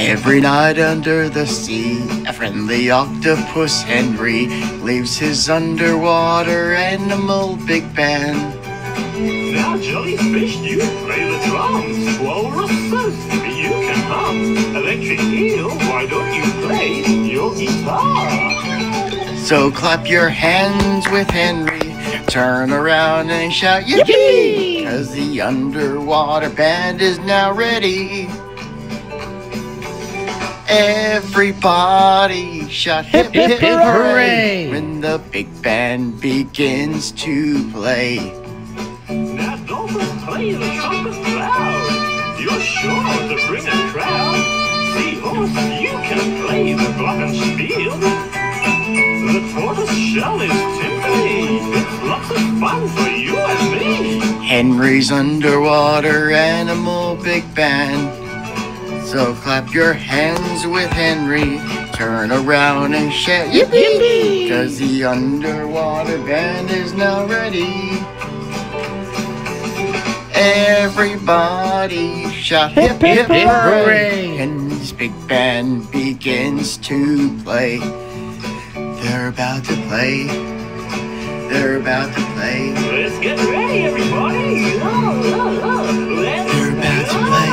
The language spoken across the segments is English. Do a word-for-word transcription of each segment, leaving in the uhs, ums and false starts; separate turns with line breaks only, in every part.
Every night under the sea, a friendly octopus Henry leaves his underwater animal big band.
Now jellyfish, you play the drums. Walrus, you can hum. Electric eel, why don't you play your guitar?
So clap your hands with Henry, turn around and shout yippee! 'Cause the underwater band is now ready. Everybody shout hip hip hip, hip hooray when the big band begins to play.
Now dolphins play the trumpet loud. You're sure to bring a crowd. Seahorse, you can play the glockenspiel. The tortoise shell is timpani. It's lots of fun for you and me.
Henry's underwater animal big band. So clap your hands with Henry, turn around and shout yippee! 'Cause the underwater band is now ready. Everybody shout hip hip hip hooray! And this big band begins to play. They're about to play. They're about to play.
Let's get ready, everybody! Oh, oh, oh. Let's
They're about to play.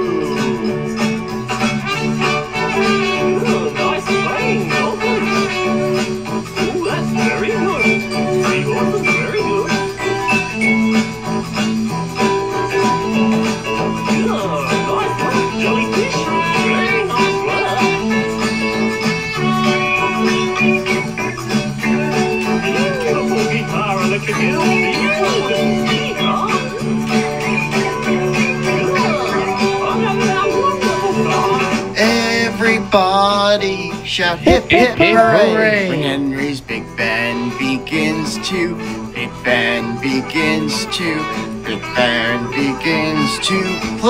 Everybody shout hip hip hooray when Henry's big band begins to, big band begins to, big band begins to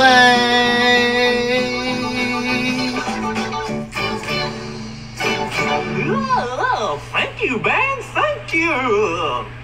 play.
Oh, thank you, band, thank you.